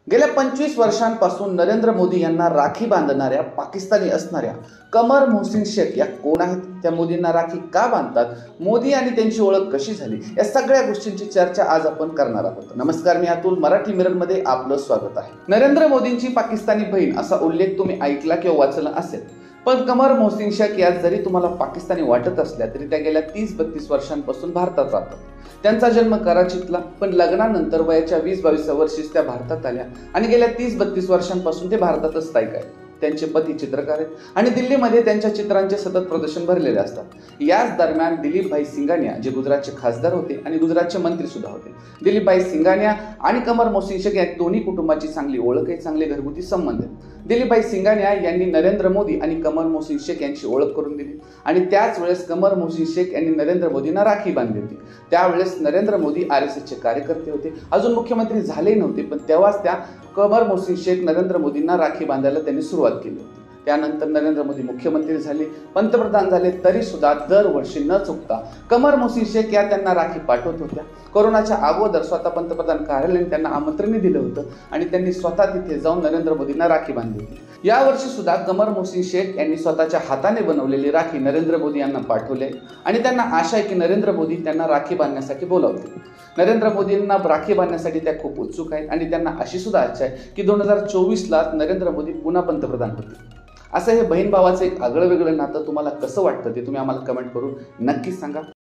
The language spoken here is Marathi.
गेल्या 25 वर्षांपासून नरेंद्र मोदी यांना राखी बांधणाऱ्या पाकिस्तानी असणाऱ्या कमर मोहसिन शेख या कोण आहेत, त्या मोदींना राखी का बांधतात, मोदी आणि त्यांची ओळख कशी झाली, या सगळ्या गोष्टींची चर्चा आज आपण करणार आहोत। नमस्कार, मी अतुल, मराठी मिरर मध्ये आपलं स्वागत आहे। नरेंद्र मोदींची पाकिस्तानी बहीण असा उल्लेख तुम्ही ऐकला किंवा वाचला असेल, पण कमर मोहसिन शेख या जरी तुम्हाला पाकिस्तानी वाटत असल्या तरी त्या गेल्या 30-32 वर्षांपासून भारतात राहतात। त्यांचा जन्म कराचीतला, पण लग्नानंतर वयाच्या 20-22 वर्षीच त्या भारतात आल्या आणि गेल्या 30-32 वर्षांपासून ते भारतातच स्थायिक आहेत। त्यांचे पती चित्रकार आहेत आणि दिल्लीमध्ये त्यांच्या चित्रांचे सतत प्रदर्शन भरलेले असतात। याच दरम्यान दिलीपभाई सिंघानिया जे गुजरातचे खासदार होते आणि गुजरातचे मंत्री सुद्धा होते। दिलीपभाई सिंघानिया आणि कमर मोहसिन शेख या दोन्ही कुटुंबाची चांगली ओळख आहे, चांगले घरगुती संबंध आहेत। दिलीपभाई सिंघानिया यांनी नरेंद्र मोदी आणि कमर मोहसिन शेख यांची ओळख करून दिली आणि त्याच वेळेस कमर मोहसिन शेख यांनी नरेंद्र मोदींना राखी बांधली होती। त्यावेळेस नरेंद्र मोदी RSSचे कार्यकर्ते होते, अजून मुख्यमंत्री झाले नव्हते, पण तेव्हाच त्या कमर मोहसिन शेख नरेंद्र मोदींना राखी बांधायला त्यांनी सुरुवात केली होती। त्यानंतर नरेंद्र मोदी मुख्यमंत्री झाले, पंतप्रधान झाले, तरी सुद्धा दरवर्षी न चुकता कमर मोहसिन शेख या त्यांना राखी पाठवत होत्या। कोरोनाच्या अगोदर स्वतः पंतप्रधान कार्यालयाने त्यांना आमंत्रण दिलं होतं आणि त्यांनी स्वतः तिथे जाऊन नरेंद्र मोदींना राखी बांधली होती। यावर्षी सुद्धा कमर मोहसिन शेख यांनी स्वतःच्या हाताने बनवलेली राखी नरेंद्र मोदी यांना पाठवली आणि त्यांना आशा आहे की नरेंद्र मोदी त्यांना राखी बांधण्यासाठी बोलावतील। नरेंद्र मोदींना राखी बांधण्यासाठी त्या खूप उत्सुक आहेत आणि त्यांना अशी सुद्धा इच्छा आहे की 2024ला नरेंद्र मोदी पुन्हा पंतप्रधान होतील। असं हे बहीण भावाचं एक आगळं वेगळं नातं तुम्हाला कसं वाटतं ते तुम्ही आम्हाला कमेंट करून नक्कीच सांगा।